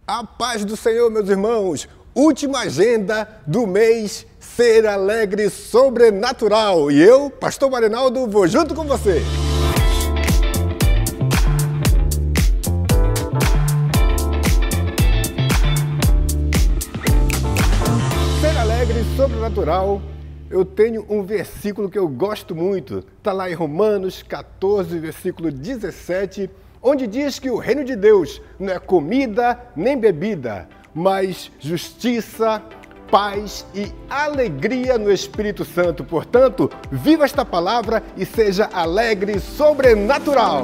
A paz do Senhor, meus irmãos. Última agenda do mês, Ser Alegre Sobrenatural. E eu, Pastor Marinaldo, vou junto com você. Ser Alegre Sobrenatural, eu tenho um versículo que eu gosto muito. Está lá em Romanos 14, versículo 17, onde diz que o reino de Deus não é comida nem bebida, mas justiça, paz e alegria no Espírito Santo. Portanto, viva esta palavra e seja alegre sobrenatural.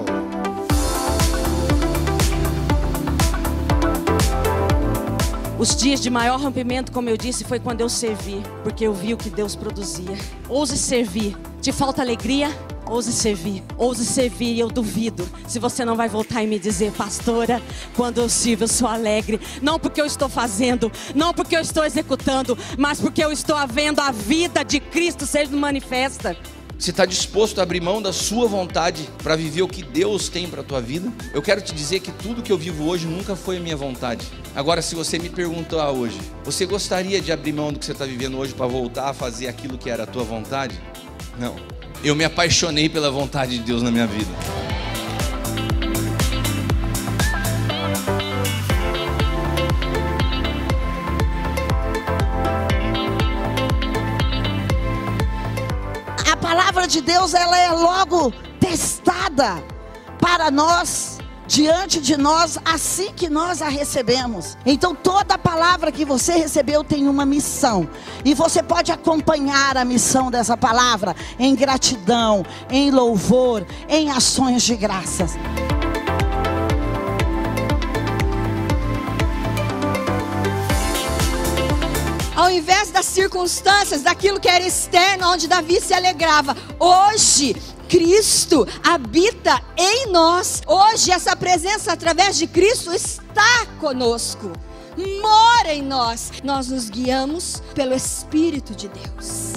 Os dias de maior rompimento, como eu disse, foi quando eu servi, porque eu vi o que Deus produzia. Ouse servir. Te falta alegria? Ouse servir. Ouse servir e eu duvido se você não vai voltar e me dizer: pastora, quando eu sirvo eu sou alegre. Não porque eu estou fazendo, não porque eu estou executando, mas porque eu estou vendo a vida de Cristo ser manifesta. Você está disposto a abrir mão da sua vontade para viver o que Deus tem para a tua vida? Eu quero te dizer que tudo que eu vivo hoje nunca foi a minha vontade. Agora, se você me perguntar hoje, você gostaria de abrir mão do que você está vivendo hoje para voltar a fazer aquilo que era a tua vontade? Não. Eu me apaixonei pela vontade de Deus na minha vida. A palavra de Deus, ela é logo testada para nós, diante de nós, assim que nós a recebemos. Então toda palavra que você recebeu tem uma missão, e você pode acompanhar a missão dessa palavra em gratidão, em louvor, em ações de graças. Ao invés das circunstâncias, daquilo que era externo, onde Davi se alegrava, hoje Cristo habita em nós. Hoje essa presença através de Cristo está conosco, mora em nós. Nós nos guiamos pelo Espírito de Deus.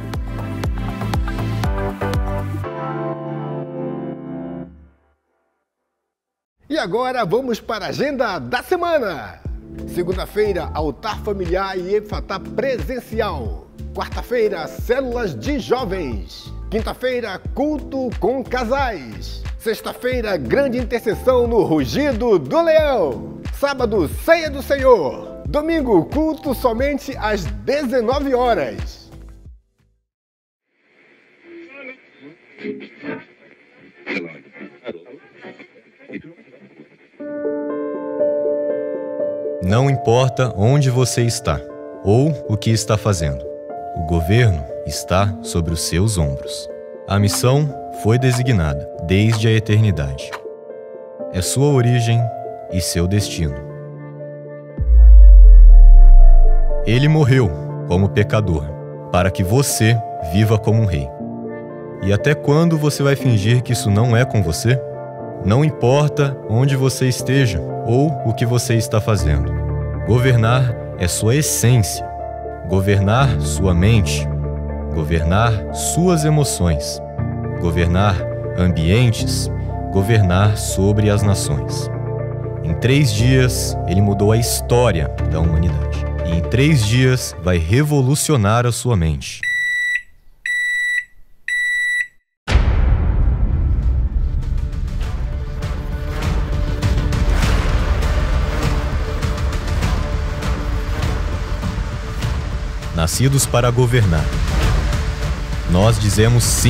E agora vamos para a agenda da semana. Segunda-feira, altar familiar e Efatá presencial. Quarta-feira, células de jovens. Quinta-feira, culto com casais. Sexta-feira, grande intercessão no Rugido do Leão. Sábado, ceia do Senhor. Domingo, culto somente às 19 horas. Não importa onde você está ou o que está fazendo, o governo está sobre os seus ombros. A missão foi designada desde a eternidade. É sua origem e seu destino. Ele morreu como pecador, para que você viva como um rei. E até quando você vai fingir que isso não é com você? Não importa onde você esteja ou o que você está fazendo. Governar é sua essência. Governar sua mente. Governar suas emoções. Governar ambientes. Governar sobre as nações. Em 3 dias, ele mudou a história da humanidade. E em 3 dias, vai revolucionar a sua mente. Nascidos para governar. Nós dizemos sim.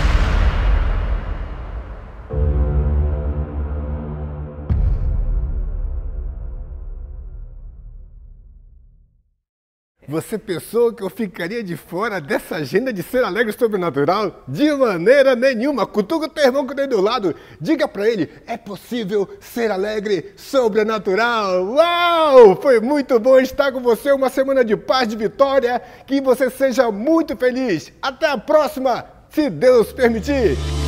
Você pensou que eu ficaria de fora dessa agenda de Ser Alegre Sobrenatural? De maneira nenhuma. Cutuca o teu irmão que tem do lado. Diga pra ele: é possível ser alegre sobrenatural. Uau! Foi muito bom estar com você. Uma semana de paz, de vitória. Que você seja muito feliz. Até a próxima, se Deus permitir.